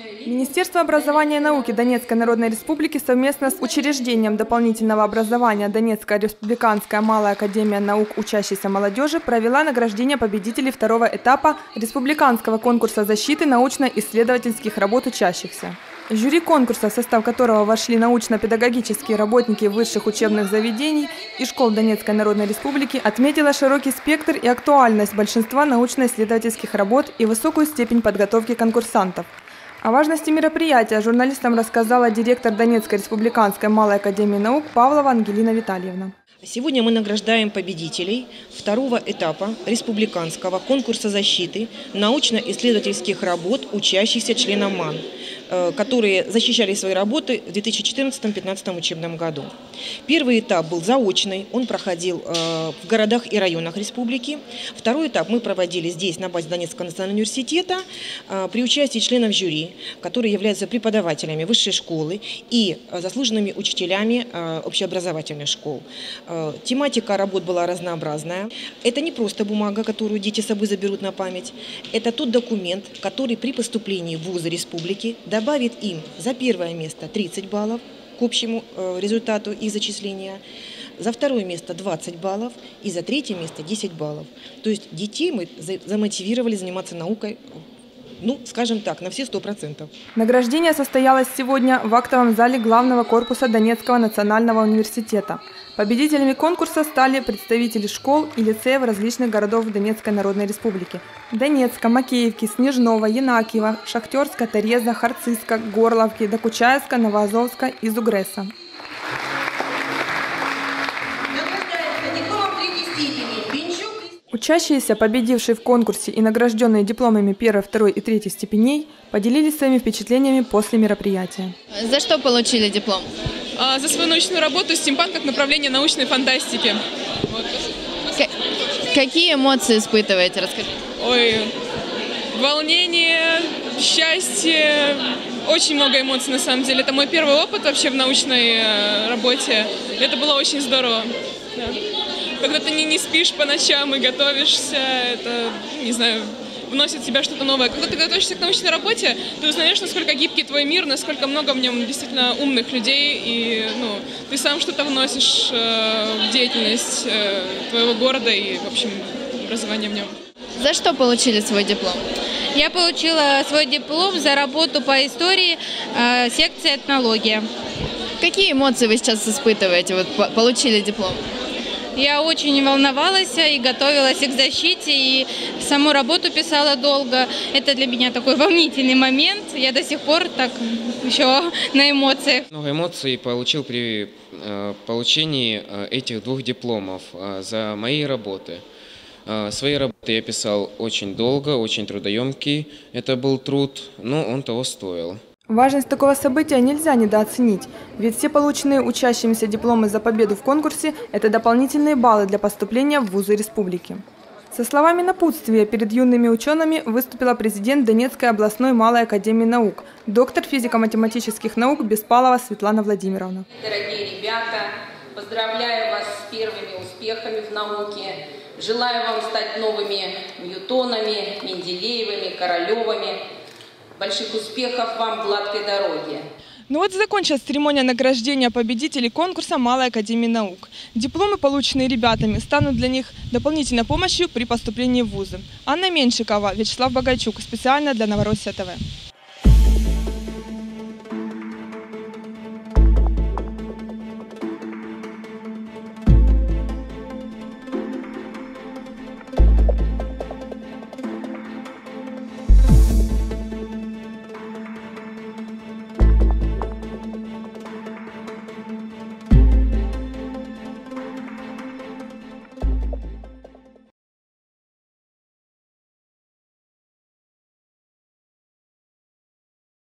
Министерство образования и науки Донецкой Народной Республики совместно с учреждением дополнительного образования Донецкая республиканская малая академия наук учащейся молодежи провела награждение победителей второго этапа республиканского конкурса защиты научно-исследовательских работ учащихся. Жюри конкурса, в состав которого вошли научно-педагогические работники высших учебных заведений и школ Донецкой Народной Республики, отметила широкий спектр и актуальность большинства научно-исследовательских работ и высокую степень подготовки конкурсантов. О важности мероприятия журналистам рассказала директор Донецкой республиканской малой академии наук Павлова Ангелина Витальевна. Сегодня мы награждаем победителей второго этапа республиканского конкурса защиты научно-исследовательских работ учащихся членов МАН, которые защищали свои работы в 2014-2015 учебном году. Первый этап был заочный, он проходил в городах и районах республики. Второй этап мы проводили здесь, на базе Донецкого национального университета, при участии членов жюри, которые являются преподавателями высшей школы и заслуженными учителями общеобразовательных школ. Тематика работ была разнообразная. Это не просто бумага, которую дети с собой заберут на память. Это тот документ, который при поступлении в вузы республики добавит им за первое место 30 баллов к общему результату их зачисления, за второе место 20 баллов и за третье место 10 баллов. То есть детей мы замотивировали заниматься наукой, скажем так, на все 100%. Награждение состоялось сегодня в актовом зале главного корпуса Донецкого национального университета. Победителями конкурса стали представители школ и лицеев различных городов Донецкой Народной Республики: Донецка, Макеевки, Снежного, Янакиева, Шахтерска, Тореза, Харциска, Горловки, Докучаевска, Новоазовска и Зугреса. Учащиеся, победившие в конкурсе и награжденные дипломами 1, 2 и 3 степеней, поделились своими впечатлениями после мероприятия. За что получили диплом? За свою научную работу «Стимпанк» как направление научной фантастики. Вот. Какие эмоции испытываете? Расскажите. Ой, волнение, счастье, очень много эмоций на самом деле. Это мой первый опыт вообще в научной работе. Это было очень здорово. Да. Когда ты не спишь по ночам и готовишься, это, не знаю, вносит в себя что-то новое. Когда ты готовишься к научной работе, ты узнаешь, насколько гибкий твой мир, насколько много в нем действительно умных людей, и ты сам что-то вносишь в деятельность твоего города и, в общем, образование в нем. За что получили свой диплом? Я получила свой диплом за работу по истории секции этнология. Какие эмоции вы сейчас испытываете? Вот получили диплом. Я очень волновалась и готовилась к защите, и саму работу писала долго. Это для меня такой волнительный момент. Я до сих пор так еще на эмоциях. Много эмоций получил при получении этих двух дипломов за мои работы. Свои работы я писал очень долго, очень трудоемкий. Это был труд, но он того стоил. Важность такого события нельзя недооценить, ведь все полученные учащимися дипломы за победу в конкурсе – это дополнительные баллы для поступления в вузы республики. Со словами напутствия перед юными учеными выступила президент Донецкой областной малой академии наук, доктор физико-математических наук Беспалова Светлана Владимировна. Дорогие ребята, поздравляю вас с первыми успехами в науке. Желаю вам стать новыми Ньютонами, Менделеевыми, Королевыми. Больших успехов вам, гладкой дороги. Закончилась церемония награждения победителей конкурса Малой академии наук. Дипломы, полученные ребятами, станут для них дополнительной помощью при поступлении в вузы. Анна Меньшикова, Вячеслав Богайчук. Специально для Новороссия ТВ.